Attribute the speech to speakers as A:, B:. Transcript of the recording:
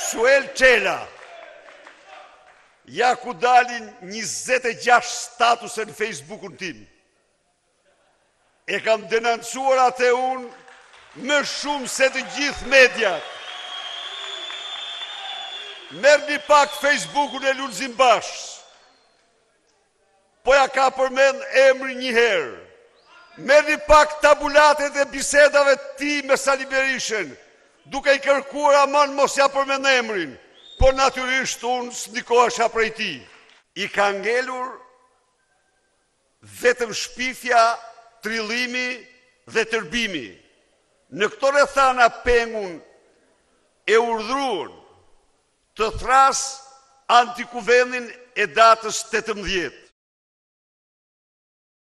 A: Suel Qela. Ja ku dalin 26 statuse në Facebookun tim. E kam denoncuar atë unë më shumë se të gjithë mediat. Merrni pak Facebookun e Lulzim Bashkës. Po ja ka përmend emrin një herë. Merrni pak tabulatet e bisedave të tij me Sali Berishën, duke i kërkuar aman mos ja përmend emrin, po natyrisht unë s'ndikohesha prej tij. I ka ngelur vetëm shpifja, trillimi dhe tërbimi. Në këto rrethana pengun e urdhruan të thras antikuvendin e datës 18.